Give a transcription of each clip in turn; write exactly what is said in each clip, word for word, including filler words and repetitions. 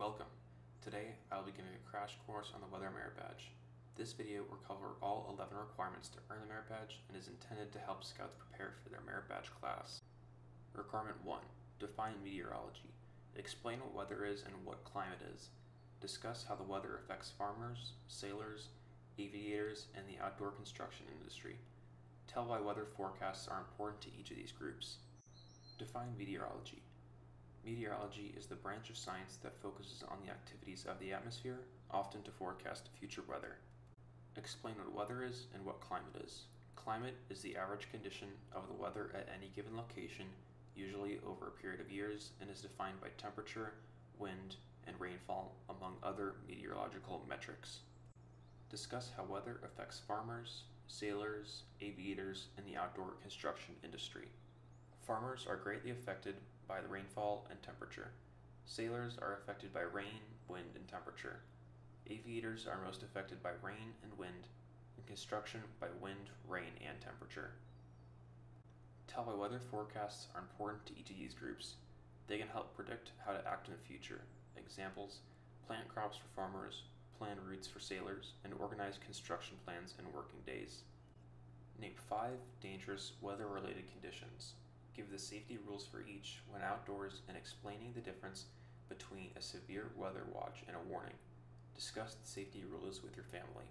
Welcome. Today I will be giving a crash course on the Weather Merit Badge. This video will cover all eleven requirements to earn the Merit Badge and is intended to help Scouts prepare for their Merit Badge class. Requirement one. Define meteorology. Explain what weather is and what climate is. Discuss how the weather affects farmers, sailors, aviators, and the outdoor construction industry. Tell why weather forecasts are important to each of these groups. Define meteorology. Meteorology is the branch of science that focuses on the activities of the atmosphere, often to forecast future weather. Explain what weather is and what climate is. Climate is the average condition of the weather at any given location, usually over a period of years, and is defined by temperature, wind, and rainfall, among other meteorological metrics. Discuss how weather affects farmers, sailors, aviators, and the outdoor construction industry. Farmers are greatly affected by the rainfall and temperature. Sailors are affected by rain, wind, and temperature. Aviators are most affected by rain and wind, and construction by wind, rain, and temperature. Tell why weather forecasts are important to each of these groups. They can help predict how to act in the future. Examples: plant crops for farmers, plan routes for sailors, and organize construction plans and working days. Name five dangerous weather-related conditions. Give the safety rules for each when outdoors and explaining the difference between a severe weather watch and a warning. Discuss the safety rules with your family.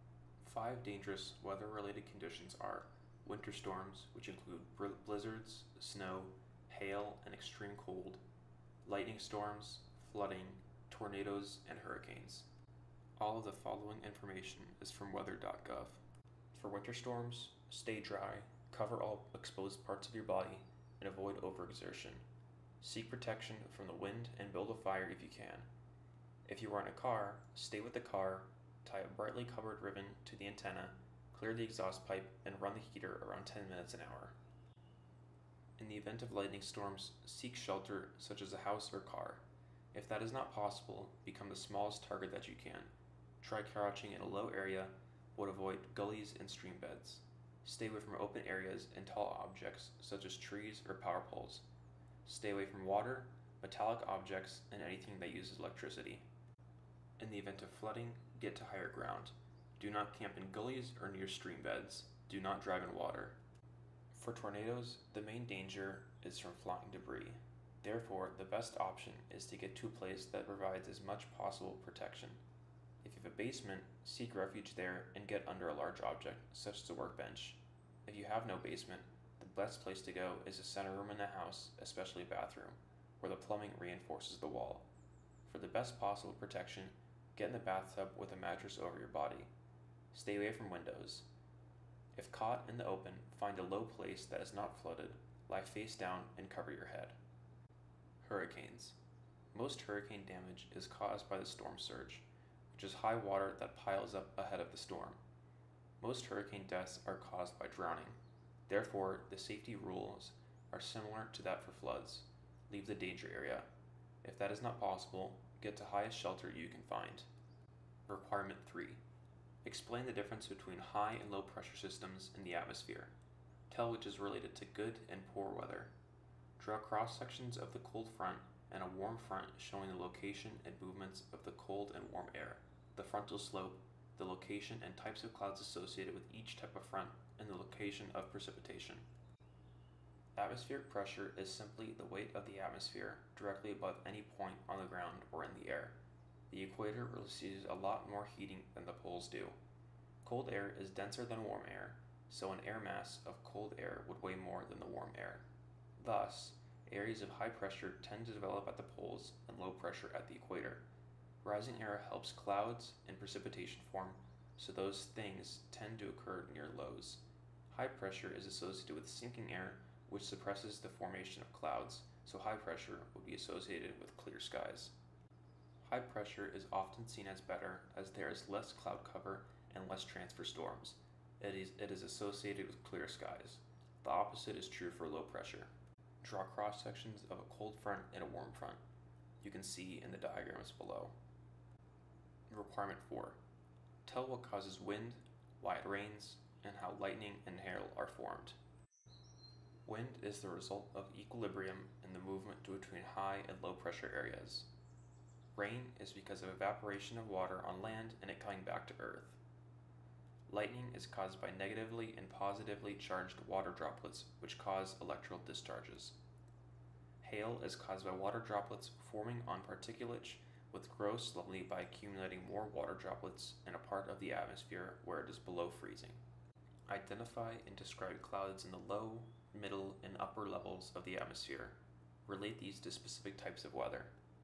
Five dangerous weather-related conditions are winter storms, which include blizzards, snow, hail, and extreme cold, lightning storms, flooding, tornadoes, and hurricanes. All of the following information is from weather dot gov. For winter storms, stay dry, cover all exposed parts of your body, and avoid overexertion. Seek protection from the wind and build a fire if you can. If you are in a car, stay with the car, tie a brightly colored ribbon to the antenna, clear the exhaust pipe, and run the heater around ten minutes an hour. In the event of lightning storms, seek shelter such as a house or car. If that is not possible, become the smallest target that you can. Try crouching in a low area, but avoid gullies and stream beds. Stay away from open areas and tall objects such as trees or power poles. Stay away from water, metallic objects, and anything that uses electricity. In the event of flooding, get to higher ground. Do not camp in gullies or near stream beds. Do not drive in water. For tornadoes, the main danger is from flying debris. Therefore, the best option is to get to a place that provides as much possible protection. If you have a basement, seek refuge there and get under a large object, such as a workbench. If you have no basement, the best place to go is a center room in the house, especially a bathroom, where the plumbing reinforces the wall. For the best possible protection, get in the bathtub with a mattress over your body. Stay away from windows. If caught in the open, find a low place that is not flooded, lie face down, and cover your head. Hurricanes. Most hurricane damage is caused by the storm surge, which is high water that piles up ahead of the storm. Most hurricane deaths are caused by drowning. Therefore, the safety rules are similar to that for floods. Leave the danger area. If that is not possible, get to highest shelter you can find. Requirement three. Explain the difference between high and low pressure systems in the atmosphere. Tell which is related to good and poor weather. Draw cross sections of the cold front and a warm front showing the location and movements of the cold and warm air, the frontal slope, the location and types of clouds associated with each type of front, and the location of precipitation. Atmospheric pressure is simply the weight of the atmosphere directly above any point on the ground or in the air. The equator receives a lot more heating than the poles do. Cold air is denser than warm air, so an air mass of cold air would weigh more than the warm air. Thus, areas of high pressure tend to develop at the poles and low pressure at the equator. Rising air helps clouds and precipitation form, so those things tend to occur near lows. High pressure is associated with sinking air, which suppresses the formation of clouds, so high pressure would be associated with clear skies. High pressure is often seen as better as there is less cloud cover and less transfer storms. It is, it is associated with clear skies. The opposite is true for low pressure. Draw cross sections of a cold front and a warm front. You can see in the diagrams below. Requirement four. Tell what causes wind, why it rains, and how lightning and hail are formed. Wind is the result of equilibrium in the movement between high and low pressure areas. Rain is because of evaporation of water on land and it coming back to Earth. Lightning is caused by negatively and positively charged water droplets which cause electrical discharges. Hail is caused by water droplets forming on particulates with growth slowly by accumulating more water droplets in a part of the atmosphere where it is below freezing. Identify and describe clouds in the low, middle, and upper levels of the atmosphere. Relate these to specific types of weather.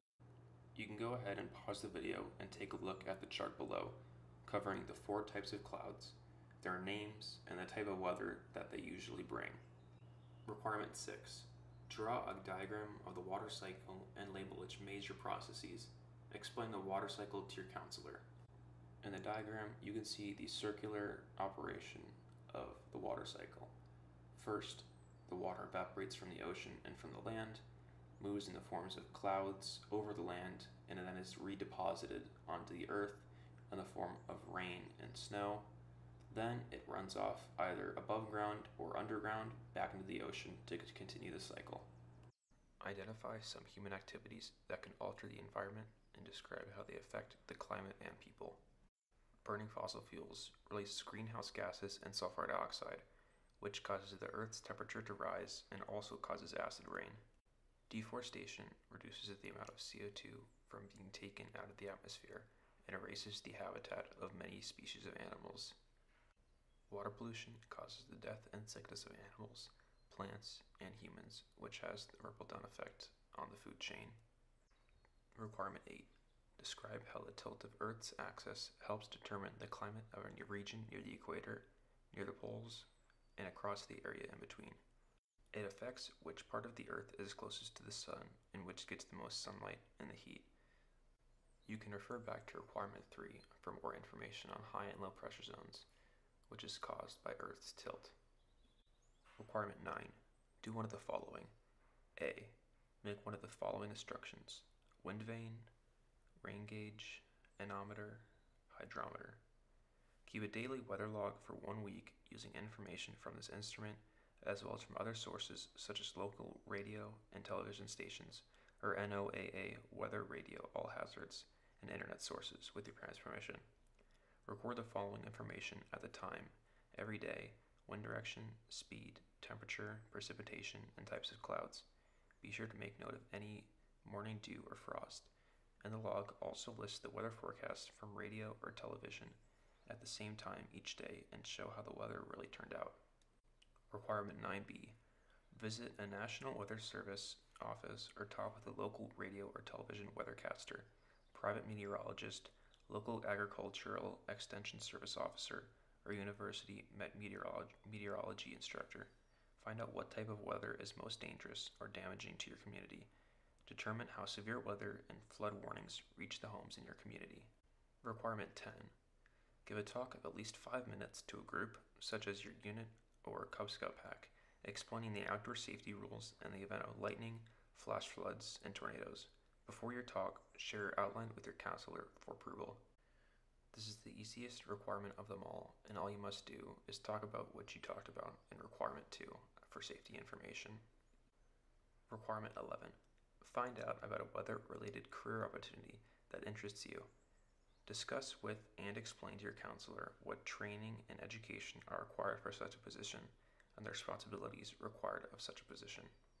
You can go ahead and pause the video and take a look at the chart below, covering the four types of clouds, their names, and the type of weather that they usually bring. Requirement six. Draw a diagram of the water cycle and label its major processes. Explain the water cycle to your counselor. In the diagram, you can see the circular operation of the water cycle. First, the water evaporates from the ocean and from the land, moves in the forms of clouds over the land, and then is redeposited onto the earth in the form of rain and snow. Then it runs off either above ground or underground back into the ocean to continue the cycle. Identify some human activities that can alter the environment and describe how they affect the climate and people. Burning fossil fuels releases greenhouse gases and sulfur dioxide, which causes the Earth's temperature to rise and also causes acid rain. Deforestation reduces the amount of C O two from being taken out of the atmosphere and erases the habitat of many species of animals. Water pollution causes the death and sickness of animals, plants, and humans, which has the ripple down effect on the food chain. Requirement eight. Describe how the tilt of Earth's axis helps determine the climate of a region near the equator, near the poles, and across the area in between. It affects which part of the Earth is closest to the sun and which gets the most sunlight and the heat. You can refer back to Requirement three for more information on high and low pressure zones, which is caused by Earth's tilt. Requirement nine. Do one of the following. A. Make one of the following instructions: wind vane, rain gauge, anemometer, hydrometer. Keep a daily weather log for one week using information from this instrument as well as from other sources such as local radio and television stations or N O A A weather radio all hazards and internet sources with your parents' permission. Record the following information at the time, every day: wind direction, speed, temperature, precipitation, and types of clouds. Be sure to make note of any morning dew or frost. And the log also lists the weather forecast from radio or television at the same time each day and show how the weather really turned out. Requirement nine B. Visit a National Weather Service office or talk with a local radio or television weathercaster, private meteorologist, local agricultural extension service officer, or university meteorology, meteorology instructor. Find out what type of weather is most dangerous or damaging to your community. Determine how severe weather and flood warnings reach the homes in your community. Requirement ten. Give a talk of at least five minutes to a group, such as your unit or Cub Scout pack, explaining the outdoor safety rules in the event of lightning, flash floods, and tornadoes. Before your talk, share your outline with your counselor for approval. This is the easiest requirement of them all, and all you must do is talk about what you talked about in Requirement two for safety information. Requirement eleven. Find out about a weather-related career opportunity that interests you. Discuss with and explain to your counselor what training and education are required for such a position and the responsibilities required of such a position.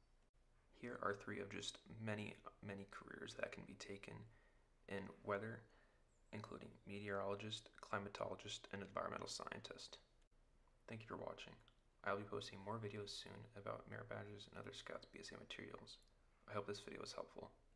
Here are three of just many, many careers that can be taken in weather, including meteorologist, climatologist, and environmental scientist. Thank you for watching. I'll be posting more videos soon about merit badges and other Scouts B S A materials. I hope this video was helpful.